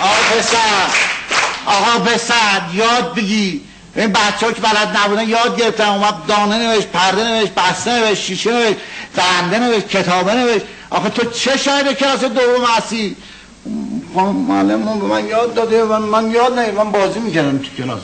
آقا پسر یاد بگی. این بچه ها که بلد نبودن یاد گرفتن، اومد دانه نوشت، پرده نوشت، بسته نوشت، شیشه نوشت، دنده نوشت، کتابه نوشت. آخه تو چه شاید کلاس دوم هستی؟ معلم به من یاد داده، من یاد نهید، من بازی میکردم تو کلاس.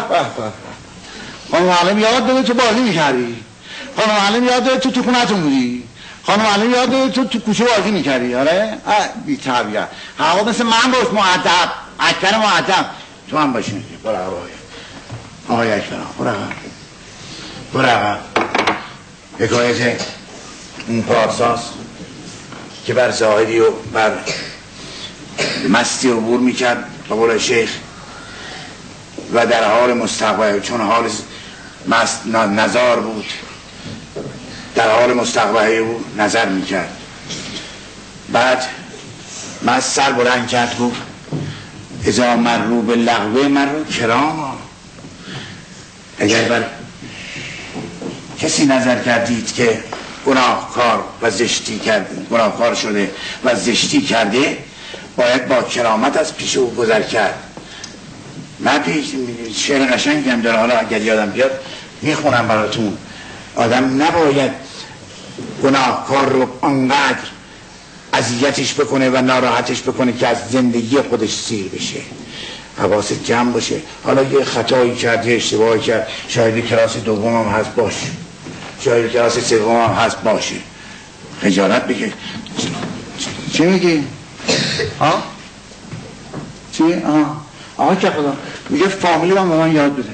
خانم معلم یاد داده تو بازی میکردی. خانم معلم یاد داده تو خونتون بودی. خانم معلم یاد داده تو کوچه بازی میکردی. آره بی تربیت. هوا مثل من باش، مؤدب، اکبر مؤدب. تو هم باشین. برو آقای اکبر، برو عقب. حکایت اون پارساس که بر زاهدی و بر مستی عبور میکرد به قول شیخ و در حال مستقبل، چون حال مست نظار بود، در حال مستقبل او نظر میکرد. بعد مست سر بلند کرد گفت اذا مرو به لغوه مرو کراما. اگر بر کسی نظر کردید که گناهکار و زشتی کرده، گناهکار شده و زشتی کرده، باید با کرامت از پیش او گذر کرد. من پیش شعر قشنگی هم داره، حالا اگر یادم بیاد میخونم براتون. آدم نباید گناهکار رو انقدر اذیتش بکنه و ناراحتش بکنه که از زندگی خودش سیر بشه. حواست جمع باشه. حالا یه خطایی کرد، یه اشتباهی کرد، شاید کلاس دوم هم هست باشه، شاید کلاس سوم هم هست باشه، خجالت بکش. چی میگی؟ ها؟ چی؟ آقا که خدا میگه فامیلی من به من یاد بده.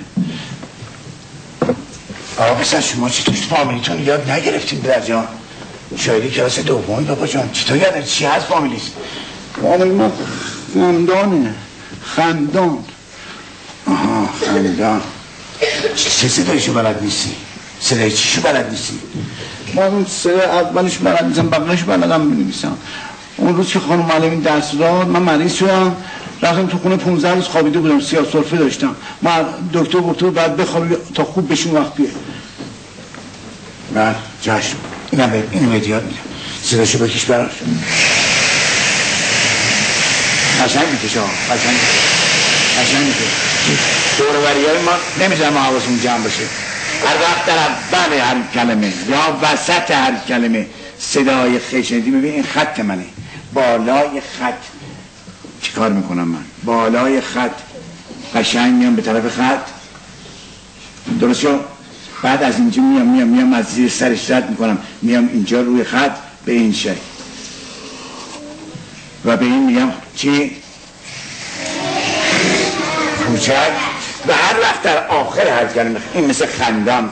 آقا پسر شما چطور فامیلیتون یاد نگرفتیم در جان؟ شاید کلاس دوم بابا جان چطور یاد دارید؟ چی هست فامیلیست؟ فامیلی ما خندانه. خندان. خندان. چه صدایشو بلد نیستی؟ صدای چیشو بلد نیستی؟ من صدای اولش بلد نیستم، بقیهش بلدم بنویسم. اون روز که خانم معلمی درس داد من مریض شدم، رفتم تو خونه 15 روز خوابیده بودم، سیاه سرفه داشتم. من دکتر گفت بعد بخوابی تا خوب بشین وقت بیه. من جشن اینو بهت یاد میدم، صداشو بکش براش. قشنگ میکش آقا، قشنگ میکش. دوربری های ما نمیذارم ما حواسمون جمع باشه. هر وقت در اول هر کلمه یا وسط هر کلمه صدای خشنیدی. ببین این خط منه، بالای خط چی کار میکنم من؟ بالای خط قشنگ میام به طرف خط، درست شد؟ بعد از اینجا میام از زیر سرش رد میکنم، میام اینجا روی خط به این شکل و به این میگم چی؟ کوچک. و هر وقت در آخر هر کلمه این مثل خندان،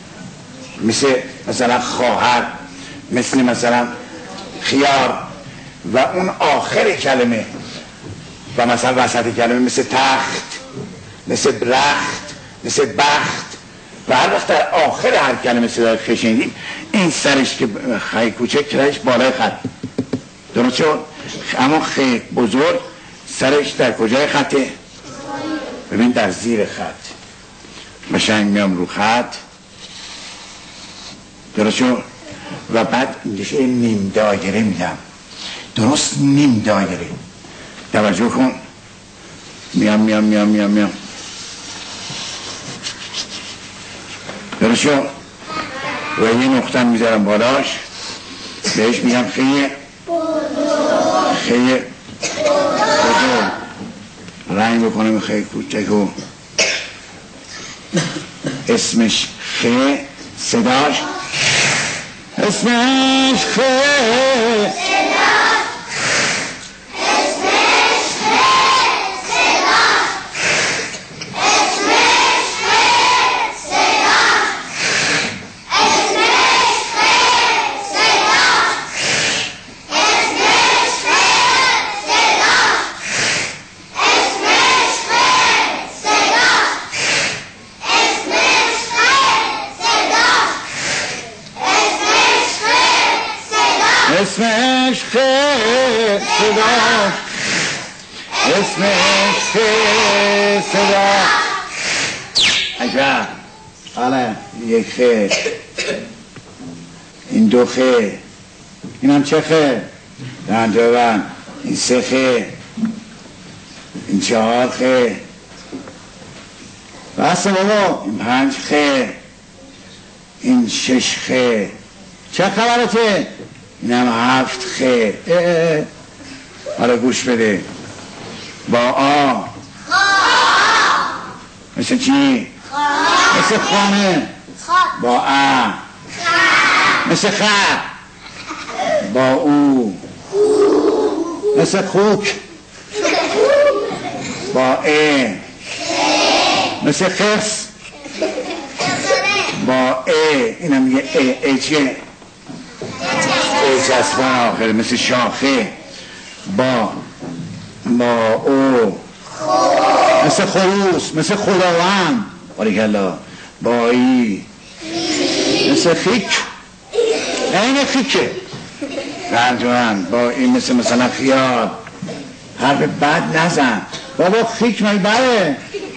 مثلا خواهر، مثلا خیار، و اون آخر کلمه و مثلا وسط کلمه مثل تخت، مثل برخت، مثل بخت. و هر وقت در آخر هر کلمه صدای خشنیدیم این سرش که خی کوچک سرش بالای خط، درست شد؟ اما خی بزرگ سرش در کجای خطه؟ ببین در زیر خط. قشنگ میام رو خط، درست شد؟ و بعد اینجاش نیم دایره میدم، درست نیم دایره. توجه کن. میام درست شد؟ و یه نقطه میذارم بالاش، بهش میگم خیه بزرگ. رنگ بکنم خیلی کوچک و اسمش خیه، صداش اسمش خیه، اسمش خیلی صدا، اسمش خیلی صدا. عجب. حالا یک خیلی، این دو خیلی، این هم چه خیلی؟ دنجا بند، این سه خیلی، این 4 خ، بسته بابا، این 5 خ، این 6 خ. چه خبرته؟ اینم 7 خ. حالا گوش بده. با آ مثل چی؟ مثل خانه. با ا مثل خر. با او مثل خوک. با ا مثل خرس. با ا اینم یه ا چیه؟ ا چسبان آخره مثل شاخه. با او مثل خروس، مثل خداوند. باریکالله. با ای مثل خیک. این خیکه رنجوان. با این مثلا خیار. حرف بد نزن بابا. خیک مگه بره؟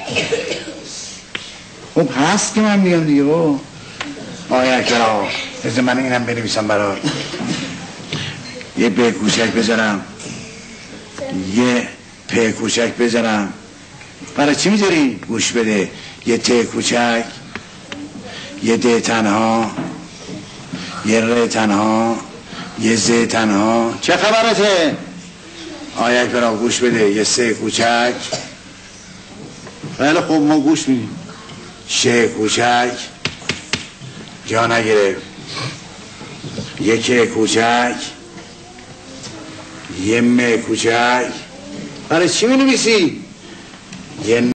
خب هست که من میگم دیگه. با آقای اکبر آقا از من اینم بنویسم برات. یه ب کوچک بذارم، یه پ کوچک بذارم. برای چی میذاری؟ گوش بده. یه ت کوچک، یه د تنها، یه ر تنها، یه ز تنها. چه خبرته؟ آیا یک برام گوش بده. یه س کوچک. خیلی خوب ما گوش میدیم. ش کوچک جا نگرفت. یه که کوچک، یه م کوچک. برای چی می نویسی؟ یه